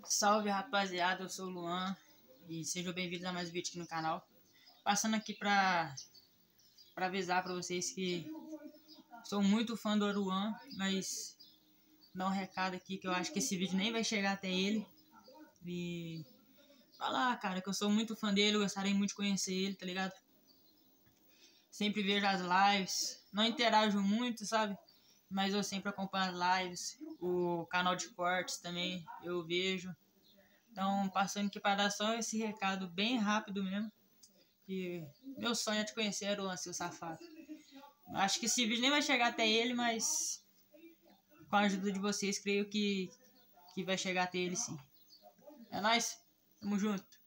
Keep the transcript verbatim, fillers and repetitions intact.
Salve rapaziada, eu sou o Luan e sejam bem-vindos a mais um vídeo aqui no canal. Passando aqui pra, pra avisar pra vocês que sou muito fã do Aruan, mas dar um recado aqui que eu acho que esse vídeo nem vai chegar até ele. E falar, cara, que eu sou muito fã dele, eu gostaria muito de conhecer ele, tá ligado? Sempre vejo as lives, não interajo muito, sabe? Mas eu sempre acompanho as lives, o canal de cortes também eu vejo. Então, passando aqui para dar só esse recado bem rápido mesmo. Que meu sonho é te conhecer, o seu safado. Acho que esse vídeo nem vai chegar até ele, mas com a ajuda de vocês, creio que, que vai chegar até ele sim. É nóis, tamo junto.